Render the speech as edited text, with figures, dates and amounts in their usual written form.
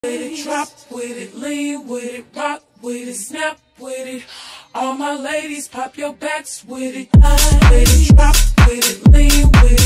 with it, drop with it, lean with it, rock with it, snap with it. All my ladies, pop your backs with it, with it, drop with it, lean with it.